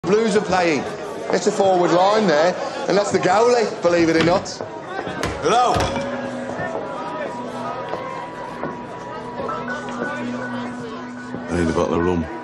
Blues are playing. It's a forward line there, and that's the goalie, believe it or not. Hello. I need a bottle of rum.